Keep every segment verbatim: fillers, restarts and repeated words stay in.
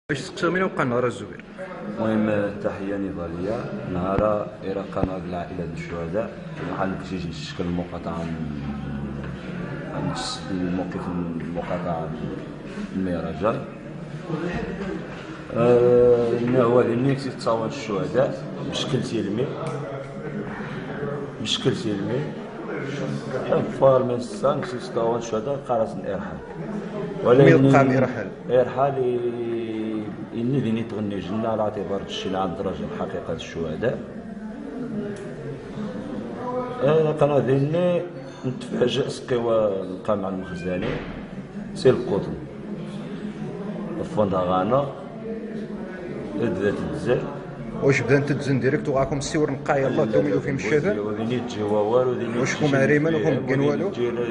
باش تسقساو من وقع نهار الزوير. المهم تحيه نضاليه نهار إراقة هاد العائله ديال الشهداء بحال كيجي شكل المقاطعه عند الموقف المقاطعه المهرجان. أه هو هذه تصاوت الشهداء بشكل سلمي بشكل سلمي حفار من السان تصاوت الشهداء قرص الارحال ولكن يقع بإرحال إرحال إني ذيني تغني جنة على اعتبار الشيء اللي عند درجة حقيقة الشهداء. أنا قناة ذيني نتفاجأ سقيوا نلقى مع المخزاني سي القطن الفوندا غانا بدات تزال. واش بدا تتزن ديريكت وغاكم السيور نقع يلاه دومينو فيهم الشافع وذيني تجيوا والو ذيني واش كون عريمان وكون كان والو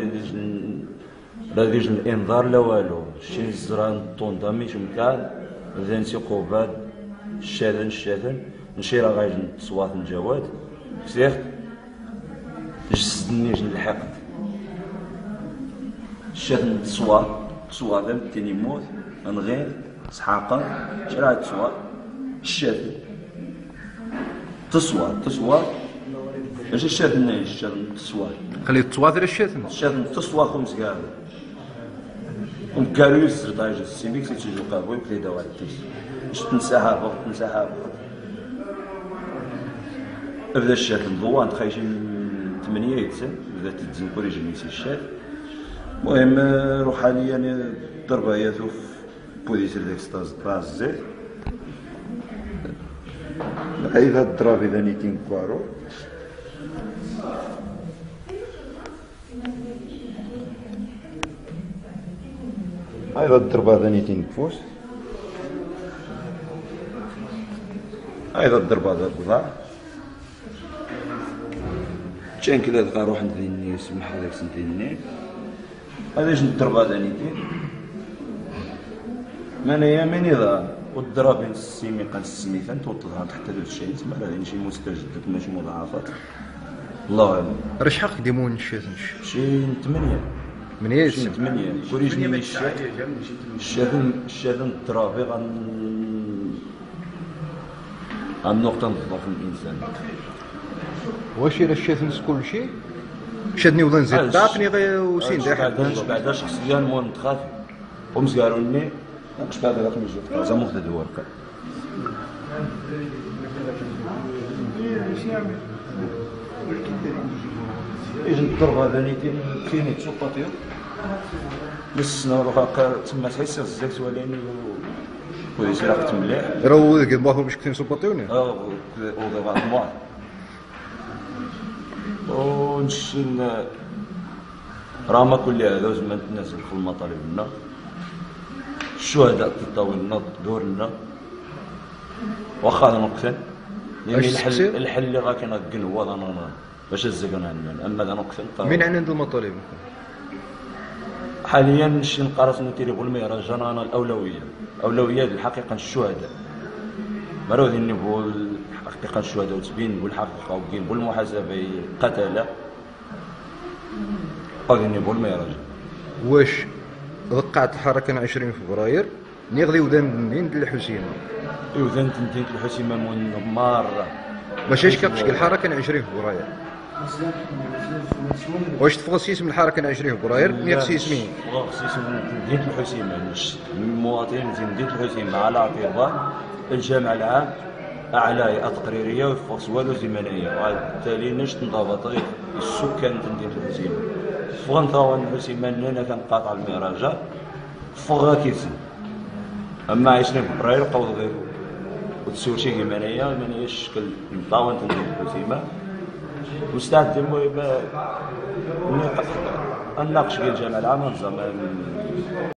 لا ديج الانذار لا والو شي زران طوندا ميش مكان زين سي قوباد الشاذن الشاذن نشيرا غايج تصوات الجواد سيخت جسدني جن الحقد الشاذن تصوات تصوات دم تاني موت نغير سحاقا شرا تصوات الشاذن تصوات تصوات ماشي الشاذن نايش الشاذن تصوات خلي التصوات على الشاذن الشاذن تصوات خمس كاع وقالوا لي الزر دايج السيميك تيجي قابوي بلي داو على التيس شفت نساها بغت نساها بدا الشاف مضوان تخيشي من ثمانية يتسن بدا تتزن كوريجي ميسي الشاف. المهم روح حاليا الضربه هي في بوليس الاكستاز باز زيت اذا الضرب اذا نيتين كوارو هايدا الضربة هذا نيتين كفوس هايدا الضربة هذا البضاع تشان كلا دقا روح نديني سمح هذاك سنديني هذا جن الضربة هذا نيتين مانايا ماني ذا والضرب بين السيمي قال السميثان توطدها حتى ذو الشيء تسمى هذه شي مستجدات ماشي مضاعفات الله اعلم. راه شحال قدمون الشاذن شي ثمانية ثمانية شي ثمانية كوريجني من الشاذن الشاذن الشاذن الترابي غن عن نقطة نضاف الإنسان. واش إلا الشاذن كل شيء شادني ولا نزيد ضعفني غير وسين داحل بعدا بعدا شخصيا مون تخاف ومزقاروني ناقش بعدا غاك نجي زعما مخدد ورقة يجي الضربة هذا نيتين كيني تسوطاتيو بس نروح تما تحس الزيت ولكن كويس راقت مليح راهو قد باغو باش كنتي نسوبطيوني اه او بعض المواد ونمشي راما كل هذا زعما نتنازل في المطالب لنا الشهداء تطاول لنا دور لنا واخا نقتل يعني الحل الحل اللي غا كاين القنوه انا باش الزقنا عندنا اما انا نقتل من عند المطالب حاليا نمشي نقرص نتيري بالمهرجان انا الاولويه اولويه الحقيقه الشهداء مرو ذي نبغوا الحقيقه الشهداء وتبين بالحقيقه وكاين بالمحاسبه قتله غادي نبغوا المهرجان. واش وقعت الحركه عشرين فبراير نغلي ودان منين الحسيمه ودان تنتين الحسيمه من ماره باش اش كتشكل الحركه عشرين فبراير واش تفغسي اسم الحركه عشرين فبراير نفسي اسمي تفغسي اسم مدينه الحسيمه المواطنين مدينه الحسيمه على اعتبار الجامع العام اعلاء تقريريه وفرص والو زمنيه وبالتالي نشط انضباط السكان مدينه الحسيمه فغن ثوان الحسيمه لنا كنقاطع المهرجان فغا كيسن اما عشرين فبراير قوض غير وتسوي شي يمنيه يمنيه الشكل مطاون مدينه الحسيمه مستعد المهم نناقش في الجامعه العامه نظام